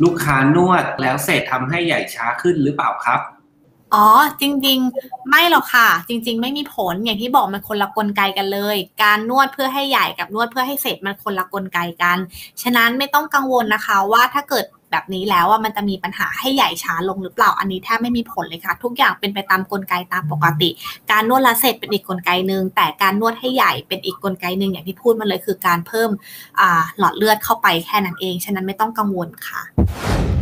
ลูกค้านวดแล้วเสร็จทำให้ใหญ่ช้าขึ้นหรือเปล่าครับอ๋อจริงๆไม่หรอกค่ะจริงๆไม่มีผลอย่างที่บอกมันคนละกลไกกันเลยการนวดเพื่อให้ใหญ่กับนวดเพื่อให้เสร็จมันคนละกลไกกันฉะนั้นไม่ต้องกังวลนะคะว่าถ้าเกิดแบบนี้แล้วมันจะมีปัญหาให้ใหญ่ช้าลงหรือเปล่าอันนี้แทบไม่มีผลเลยค่ะทุกอย่างเป็นไปตามกลไกตามปกติการนวดและเสร็จเป็นอีกกลไกหนึ่งแต่การนวดให้ใหญ่เป็นอีกกลไกหนึ่งอย่างที่พูดมาเลยคือการเพิ่มหลอดเลือดเข้าไปแค่นั้นเองฉะนั้นไม่ต้องกังวลค่ะ